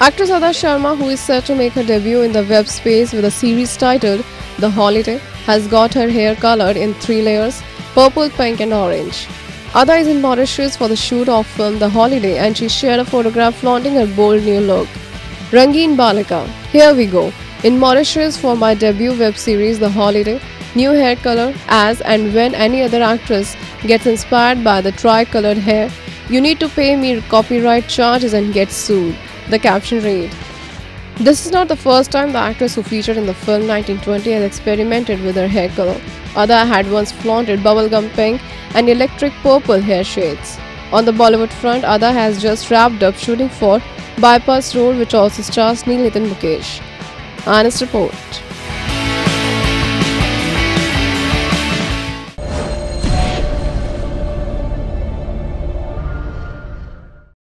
Actress Adah Sharma, who is set to make her debut in the web space with a series titled The Holiday, has got her hair colored in 3 layers: purple, pink and orange. Adah is in Mauritius for the shoot of film The Holiday and she shared a photograph flaunting her bold new look. Rangeen Balika, here we go. In Mauritius for my debut web series The Holiday, new hair color as and when any other actress gets inspired by the tri-colored hair, you need to pay me copyright charges and get sued, the caption read. This is not the first time the actress who featured in the film 1920 has experimented with her hair color. Adah had once flaunted bubblegum pink and electric purple hair shades. On the Bollywood front, Adah has just wrapped up shooting for Bypass Road, which also stars Neil Nitin Mukesh. Honest Report.